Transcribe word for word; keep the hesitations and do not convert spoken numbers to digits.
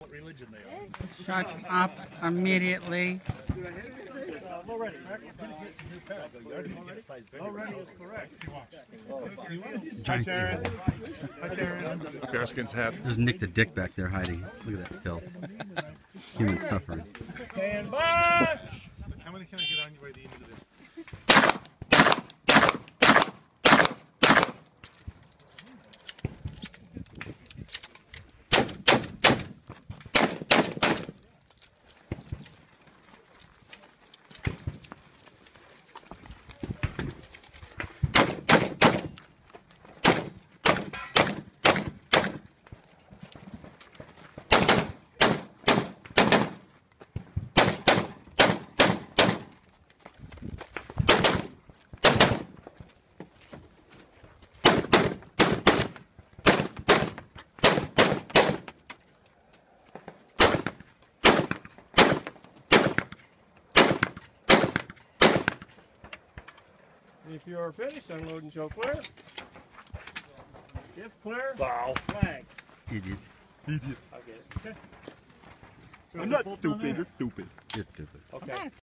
what religion they are. Shut up immediately. Already, already is correct. Hi, Taryn. Hi, Taryn. Bearskin's hat. There's Nick the Dick back there hiding. Look at that filth. Human suffering. Stand by! How many can I get on you by the end of this? If you're finished, unload and show clear. If clear, Wow. flag. Idiot. Idiot. I'll get it. Okay. I'm not stupid. You're stupid. You're stupid. Okay.